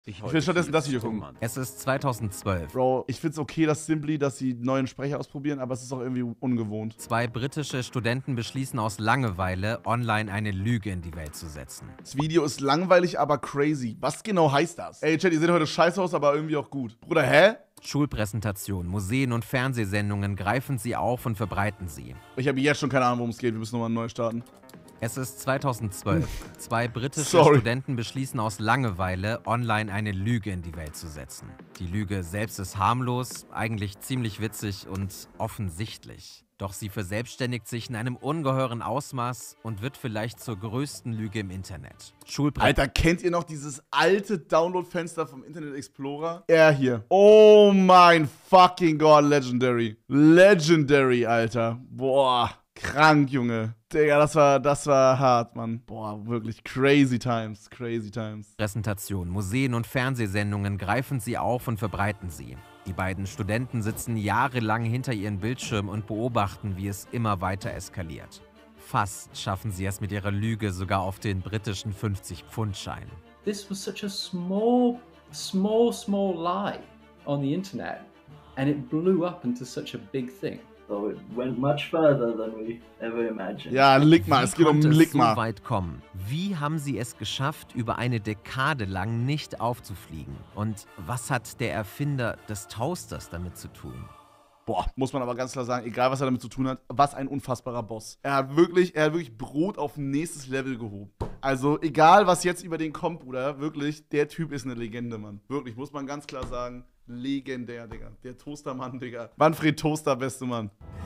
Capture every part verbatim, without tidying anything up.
Ich will stattdessen das Video gucken. Es ist zweitausendzwölf. Bro, ich find's okay, dass Simply, dass sie neuen Sprecher ausprobieren, aber es ist auch irgendwie ungewohnt. Zwei britische Studenten beschließen aus Langeweile, online eine Lüge in die Welt zu setzen. Das Video ist langweilig, aber crazy. Was genau heißt das? Ey, Chat, ihr seht heute scheiße aus, aber irgendwie auch gut. Bruder, hä? Schulpräsentation, Museen und Fernsehsendungen greifen sie auf und verbreiten sie. Ich habe jetzt schon keine Ahnung, worum es geht. Wir müssen nochmal neu starten. Es ist zweitausendzwölf. Zwei britische Sorry. Studenten beschließen aus Langeweile, online eine Lüge in die Welt zu setzen. Die Lüge selbst ist harmlos, eigentlich ziemlich witzig und offensichtlich. Doch sie verselbstständigt sich in einem ungeheuren Ausmaß und wird vielleicht zur größten Lüge im Internet. Schulpre Alter, kennt ihr noch dieses alte Download-Fenster vom Internet Explorer? Er hier. Oh mein fucking God, Legendary. Legendary, Alter. Boah, krank, Junge. Digga, das war, das war hart, Mann. Boah, wirklich crazy times, crazy times. Präsentation, Museen und Fernsehsendungen greifen sie auf und verbreiten sie. Die beiden Studenten sitzen jahrelang hinter ihren Bildschirmen und beobachten, wie es immer weiter eskaliert. Fast schaffen sie es mit ihrer Lüge sogar auf den britischen fünfzig-Pfund-Schein. This was such a small, small, small lie on the internet, and it blew up into such a big thing. So it went much further than we ever imagined. Ja, Ligma, es Wie geht um konnte es Ligma. so weit kommen? Wie haben sie es geschafft, über eine Dekade lang nicht aufzufliegen? Und was hat der Erfinder des Toasters damit zu tun? Boah, muss man aber ganz klar sagen, egal was er damit zu tun hat, was ein unfassbarer Boss. Er hat wirklich, er hat wirklich Brot auf ein nächstes Level gehoben. Also egal, was jetzt über den kommt, Bruder, wirklich, der Typ ist eine Legende, Mann. Wirklich, muss man ganz klar sagen, legendär, Digga. Der Toastermann, Digga. Manfred Toaster, beste Mann.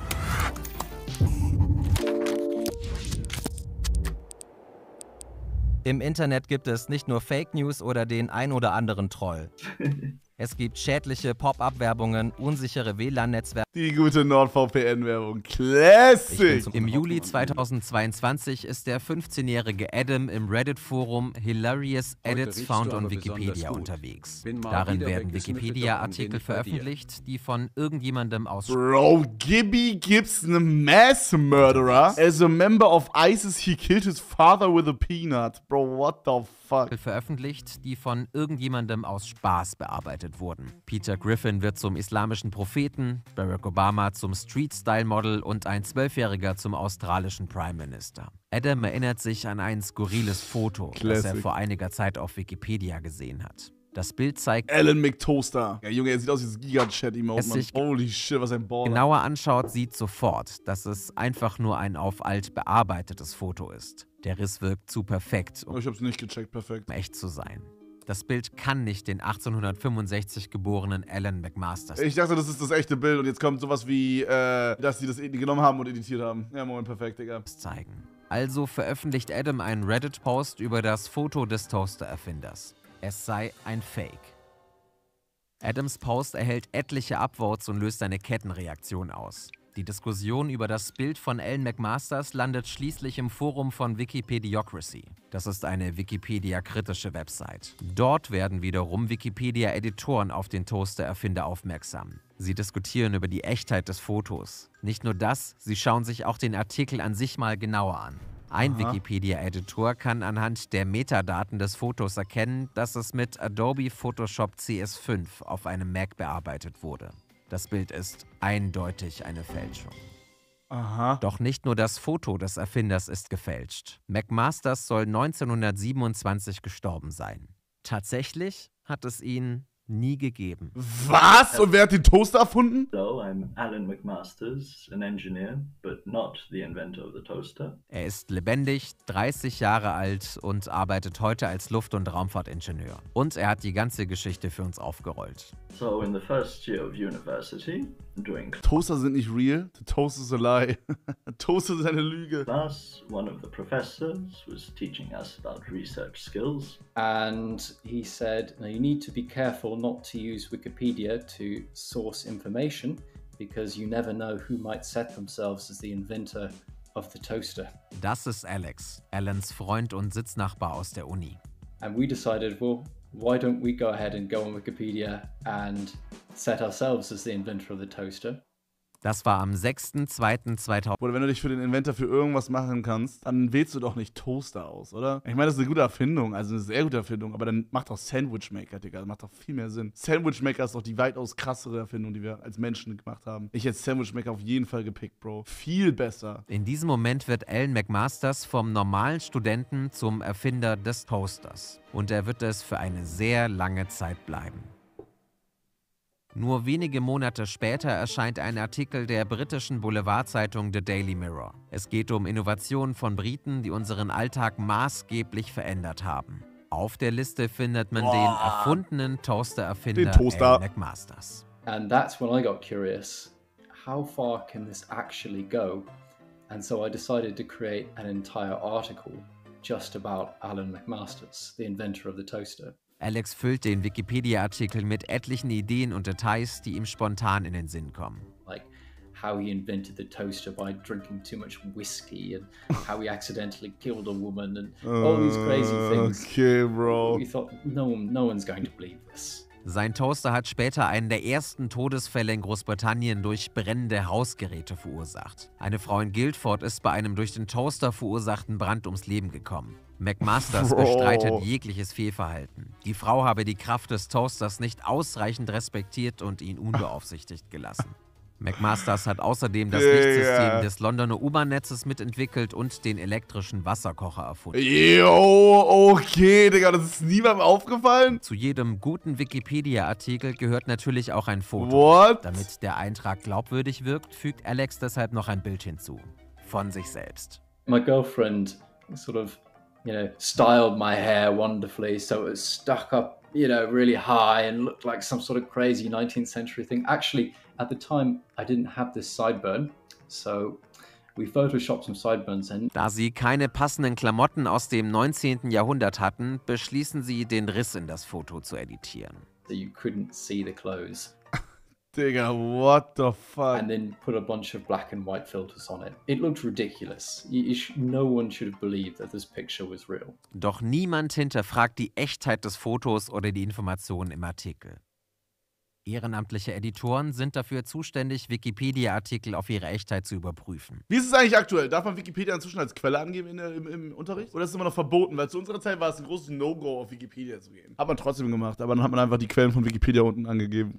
Im Internet gibt es nicht nur Fake News oder den ein oder anderen Troll. Es gibt schädliche Pop-up-Werbungen, unsichere W L A N-Netzwerke. Die gute NordVPN-Werbung. Classic! Im Juli zweitausendzweiundzwanzig ist der fünfzehnjährige Adam im Reddit-Forum Hilarious Edits Found on Wikipedia unterwegs. Darin werden Wikipedia-Artikel veröffentlicht, die von irgendjemandem aus Bro, Gibby Gibson, a mass murderer. As a member of ISIS, he killed his father with a peanut. Bro, what the fuck? veröffentlicht, die von irgendjemandem aus Spaß bearbeitet wurden. Peter Griffin wird zum islamischen Propheten, Barack Obama zum Street-Style-Model und ein Zwölfjähriger zum australischen Prime Minister. Adam erinnert sich an ein skurriles Foto, das er Classic. vor einiger Zeit auf Wikipedia gesehen hat. Das Bild zeigt, Alan McToaster. Ja, Junge, er sieht aus wie das Giga-Chat-Emote, Es Mann. sich Holy shit, was ein Baller. genauer anschaut, sieht sofort, dass es einfach nur ein auf alt bearbeitetes Foto ist. Der Riss wirkt zu perfekt, Oh, um ich hab's nicht gecheckt, perfekt. echt zu sein. Das Bild kann nicht den achtzehnhundertfünfundsechzig geborenen Alan McMasters Ich dachte, das ist das echte Bild und jetzt kommt sowas wie, äh, dass sie das genommen haben und editiert haben. Ja, moin, perfekt, Digga. zeigen. Also veröffentlicht Adam einen Reddit-Post über das Foto des Toaster-Erfinders. Es sei ein Fake. Adams Post erhält etliche Upvotes und löst eine Kettenreaktion aus. Die Diskussion über das Bild von Alan McMasters landet schließlich im Forum von Wikipediocracy. Das ist eine Wikipedia-kritische Website. Dort werden wiederum Wikipedia-Editoren auf den Toaster-Erfinder aufmerksam. Sie diskutieren über die Echtheit des Fotos. Nicht nur das, sie schauen sich auch den Artikel an sich mal genauer an. Ein Aha. Wikipedia-Editor kann anhand der Metadaten des Fotos erkennen, dass es mit Adobe Photoshop C S fünf auf einem Mac bearbeitet wurde. Das Bild ist eindeutig eine Fälschung. Aha. Doch nicht nur das Foto des Erfinders ist gefälscht. McMasters soll neunzehnhundertsiebenundzwanzig gestorben sein. Tatsächlich hat es ihn nie gegeben. Was? Und wer hat den Toaster erfunden? So I'm Alan McMasters, an engineer, but not the inventor of the toaster. Er ist lebendig, dreißig Jahre alt und arbeitet heute als Luft- und Raumfahrtingenieur. Und er hat die ganze Geschichte für uns aufgerollt. So in the first year of university, during Toaster sind nicht real. The Toast is a lie. Toaster ist eine Lüge. class, one of the professors was teaching us about research skills. And he said, "Now you need to be careful not to use Wikipedia to source information because you never know who might set themselves as the inventor of the toaster." Das ist Alex, Alans Freund und Sitznachbar aus der Uni. And we decided, well, why don't we go ahead and go on Wikipedia and set ourselves as the inventor of the toaster? Das war am sechsten zweiten zweitausend. Oder wenn du dich für den Inventor für irgendwas machen kannst, dann wählst du doch nicht Toaster aus, oder? Ich meine, das ist eine gute Erfindung, also eine sehr gute Erfindung, aber dann macht doch Sandwich Maker, Digga. Das macht doch viel mehr Sinn. Sandwich Maker ist doch die weitaus krassere Erfindung, die wir als Menschen gemacht haben. Ich hätte Sandwich Maker auf jeden Fall gepickt, Bro. Viel besser. In diesem Moment wird Alan McMasters vom normalen Studenten zum Erfinder des Toasters. Und er wird es für eine sehr lange Zeit bleiben. Nur wenige Monate später erscheint ein Artikel der britischen Boulevardzeitung The Daily Mirror. Es geht um Innovationen von Briten, die unseren Alltag maßgeblich verändert haben. Auf der Liste findet man Boah. den erfundenen Toaster-Erfinder Den Toaster. Alan McMasters. And that's when I got curious. How far can this actually go? And so I decided to create an entire article just about Alan McMasters, the inventor of the toaster. Alex füllt den Wikipedia-Artikel mit etlichen Ideen und Details, die ihm spontan in den Sinn kommen. Like how he invented the toaster by drinking too much whiskey and how he accidentally killed a woman and all these crazy things. Okay, Bro. We thought no one, no one's going to believe this. Sein Toaster hat später einen der ersten Todesfälle in Großbritannien durch brennende Hausgeräte verursacht. Eine Frau in Guildford ist bei einem durch den Toaster verursachten Brand ums Leben gekommen. McMasters Bro. bestreitet jegliches Fehlverhalten. Die Frau habe die Kraft des Toasters nicht ausreichend respektiert und ihn unbeaufsichtigt gelassen. McMasters hat außerdem das Digga. Lichtsystem des Londoner U-Bahn-Netzes mitentwickelt und den elektrischen Wasserkocher erfunden. Yo, okay, Digga, das ist niemandem aufgefallen? Zu jedem guten Wikipedia-Artikel gehört natürlich auch ein Foto. What? Damit der Eintrag glaubwürdig wirkt, fügt Alex deshalb noch ein Bild hinzu. Von sich selbst. My girlfriend sort of, you know, styled my hair wonderfully so it was stuck up, you know, really high and looked like some sort of crazy nineteenth century thing. Actually, at the time, I didn't have this sideburn, so we photoshopped some sideburns in. Da sie keine passenden Klamotten aus dem neunzehnten Jahrhundert hatten, beschließen sie, den Riss in das Foto zu editieren. So you couldn't see the clothes. Digga, what the fuck? And then put a bunch of black and white filters on it. It looked ridiculous. You, you sh no one should have believed that this picture was real. Doch niemand hinterfragt die Echtheit des Fotos oder die Informationen im Artikel. Ehrenamtliche Editoren sind dafür zuständig, Wikipedia-Artikel auf ihre Echtheit zu überprüfen. Wie ist es eigentlich aktuell? Darf man Wikipedia inzwischen als Quelle angeben in der, im, im Unterricht? Oder ist es immer noch verboten? Weil zu unserer Zeit war es ein großes No-Go, auf Wikipedia zu gehen. Hat man trotzdem gemacht, aber dann hat man einfach die Quellen von Wikipedia unten angegeben.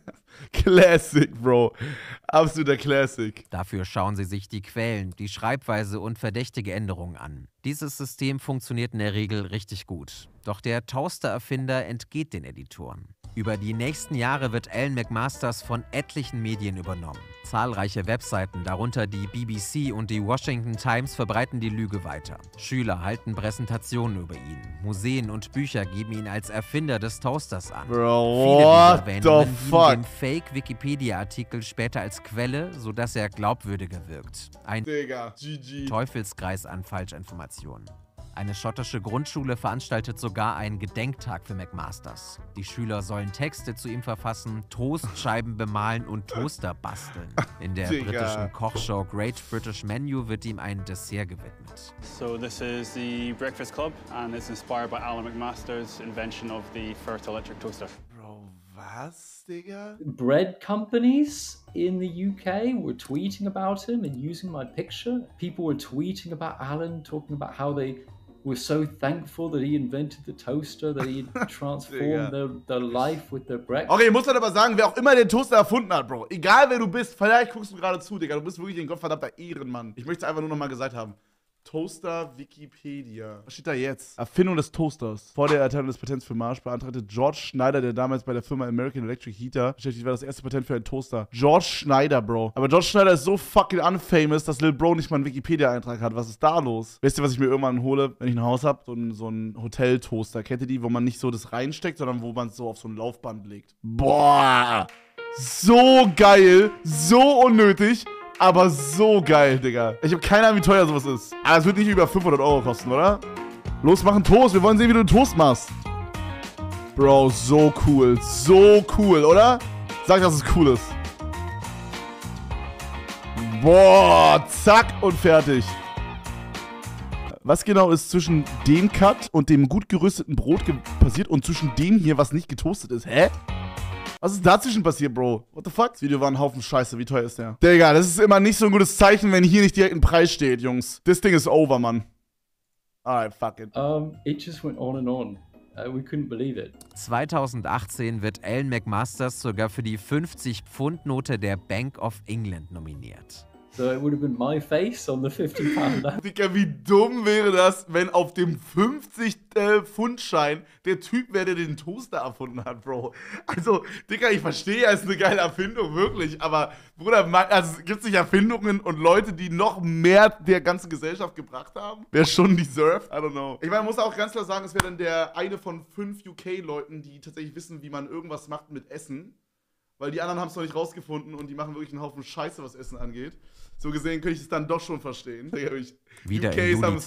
Classic, Bro. Absoluter Classic. Dafür schauen sie sich die Quellen, die Schreibweise und verdächtige Änderungen an. Dieses System funktioniert in der Regel richtig gut. Doch der Toaster-Erfinder entgeht den Editoren. Über die nächsten Jahre wird Alan McMasters von etlichen Medien übernommen. Zahlreiche Webseiten, darunter die B B C und die Washington Times, verbreiten die Lüge weiter. Schüler halten Präsentationen über ihn. Museen und Bücher geben ihn als Erfinder des Toasters an. Bro, Viele what dieser Erwähnungen the dienen fuck? dem Fake-Wikipedia-Artikel später als Quelle, sodass er glaubwürdiger wirkt. Ein Digga, G G. Teufelskreis an Falschinformationen. Eine schottische Grundschule veranstaltet sogar einen Gedenktag für McMasters. Die Schüler sollen Texte zu ihm verfassen, Toastscheiben bemalen und Toaster basteln. In der Digga. britischen Kochshow Great British Menu wird ihm ein Dessert gewidmet. So this is the Breakfast Club and it's inspired by Alan McMasters' invention of the first electric toaster. Bro, was, Digga? Bread companies in the U K were tweeting about him and using my picture. People were tweeting about Alan, talking about how they were so thankful that he invented the toaster, that he transformed their, their life with their breakfast. Okay, ich muss dann aber sagen, wer auch immer den Toaster erfunden hat, Bro. Egal wer du bist, vielleicht guckst du gerade zu, Digga. Du bist wirklich ein gottverdammter Ehrenmann. Ich möchte es einfach nur nochmal gesagt haben. Toaster Wikipedia. Was steht da jetzt? Erfindung des Toasters. Vor der Erteilung des Patents für Marsch beantragte George Schneider, der damals bei der Firma American Electric Heater beschäftigt war, das erste Patent für einen Toaster. George Schneider, Bro. Aber George Schneider ist so fucking unfamous, dass Lil Bro nicht mal einen Wikipedia-Eintrag hat. Was ist da los? Wisst ihr, was ich mir irgendwann hole, wenn ich ein Haus habe? So ein, so ein Hotel-Toaster. Kennt ihr die, wo man nicht so das reinsteckt, sondern wo man es so auf so ein Laufband legt? Boah! So geil, so unnötig. Aber so geil, Digga. Ich habe keine Ahnung, wie teuer sowas ist. Aber es wird nicht über fünfhundert Euro kosten, oder? Los, mach einen Toast. Wir wollen sehen, wie du einen Toast machst. Bro, so cool. So cool, oder? Sag, dass es cool ist. Boah, zack und fertig. Was genau ist zwischen dem Cut und dem gut gerösteten Brot passiert und zwischen dem hier, was nicht getoastet ist? Hä? Was ist dazwischen passiert, Bro? What the fuck? Das Video war ein Haufen Scheiße. Wie teuer ist der? Digga, das ist immer nicht so ein gutes Zeichen, wenn hier nicht direkt ein Preis steht, Jungs. Das Ding ist over, Mann. Alright, fuck it. Um, it just went on and on. Uh, we couldn't believe it. zweitausendachtzehn wird Alan McMasters sogar für die fünfzig Pfund Note der Bank of England nominiert. So it would have been my face on the fifty pounder. Digga, wie dumm wäre das, wenn auf dem fünfzig Pfund Schein der Typ wäre, der den Toaster erfunden hat, Bro. Also, Digga, ich verstehe, es ist eine geile Erfindung, wirklich. Aber, Bruder, also, gibt es nicht Erfindungen und Leute, die noch mehr der ganzen Gesellschaft gebracht haben? Wer schon deserved? I don't know. Ich meine, man muss auch ganz klar sagen, es wäre dann der eine von fünf U K-Leuten, die tatsächlich wissen, wie man irgendwas macht mit Essen. Weil die anderen haben es noch nicht rausgefunden und die machen wirklich einen Haufen Scheiße, was Essen angeht. So gesehen könnte ich es dann doch schon verstehen. Wieder U Ks im Juli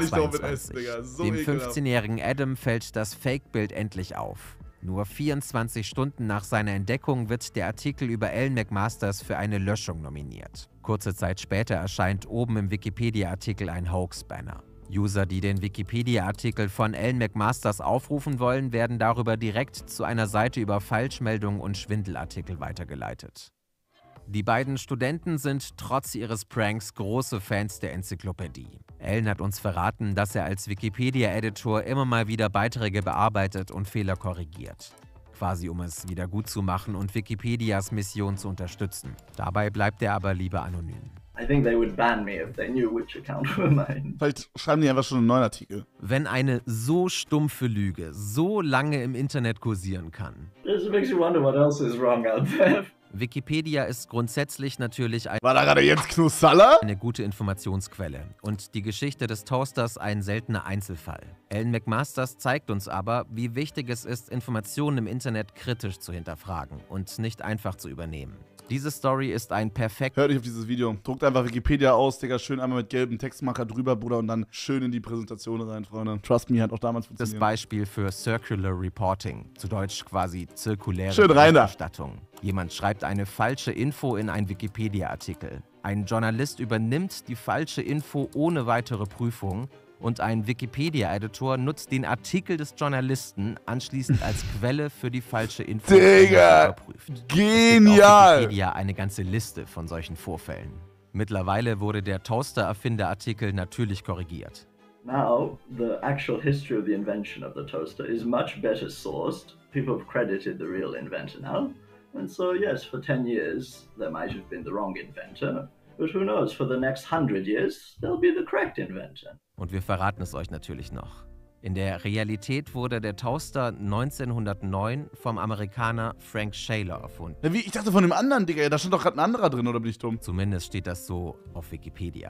Essen, zweitausendzweiundzwanzig. Digga. So Dem ekelhaft. fünfzehnjährigen Adam fällt das Fake-Bild endlich auf. Nur vierundzwanzig Stunden nach seiner Entdeckung wird der Artikel über Alan McMasters für eine Löschung nominiert. Kurze Zeit später erscheint oben im Wikipedia-Artikel ein Hoax-Banner. User, die den Wikipedia-Artikel von Alan McMasters aufrufen wollen, werden darüber direkt zu einer Seite über Falschmeldungen und Schwindelartikel weitergeleitet. Die beiden Studenten sind trotz ihres Pranks große Fans der Enzyklopädie. Alan hat uns verraten, dass er als Wikipedia-Editor immer mal wieder Beiträge bearbeitet und Fehler korrigiert. Quasi um es wieder gut zu machen und Wikipedias Mission zu unterstützen. Dabei bleibt er aber lieber anonym. I think they would ban me if they knew which account were mine. Vielleicht schreiben die einfach schon einen neuen Artikel. Wenn eine so stumpfe Lüge so lange im Internet kursieren kann. It makes you wonder what else is wrong out there. Wikipedia ist grundsätzlich natürlich ein War da gerade Jens Knussalla? eine gute Informationsquelle und die Geschichte des Toasters ein seltener Einzelfall. Alan McMasters zeigt uns aber, wie wichtig es ist, Informationen im Internet kritisch zu hinterfragen und nicht einfach zu übernehmen. Diese Story ist ein perfektes Hört nicht auf dieses Video. Druckt einfach Wikipedia aus, Digga, schön einmal mit gelbem Textmarker drüber, Bruder, und dann schön in die Präsentation rein, Freunde. Trust me, hat auch damals funktioniert. Beispiel für Circular Reporting, zu Deutsch quasi zirkuläre Schön rein da. Berichterstattung. Jemand schreibt eine falsche Info in einen Wikipedia-Artikel. Ein Journalist übernimmt die falsche Info ohne weitere Prüfung und ein Wikipedia-Editor nutzt den Artikel des Journalisten anschließend als Quelle für die falsche Info. Digga, überprüft. Es gibt auf genial! Wikipedia eine ganze Liste von solchen Vorfällen. Mittlerweile wurde der Toaster-Erfinder-Artikel natürlich korrigiert. Now, the actual history of the invention of the toaster is much better sourced. People have credited the real inventor now. And so, yes, for ten years, there might have been the wrong inventor. But who knows, for the next hundred years, there'll be the correct inventor. Und wir verraten es euch natürlich noch. In der Realität wurde der Toaster neunzehnhundertneun vom Amerikaner Frank Shaler erfunden. Ja, wie? Ich dachte von dem anderen, Digga, da stand doch gerade ein anderer drin, oder bin ich dumm? Zumindest steht das so auf Wikipedia.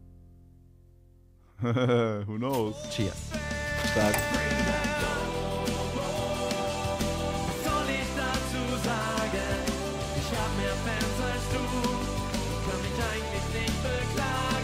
Who knows? Cheers. Stark. Soll ich dazu sagen, ich hab mehr Fans als du, kann mich eigentlich nicht beklagen.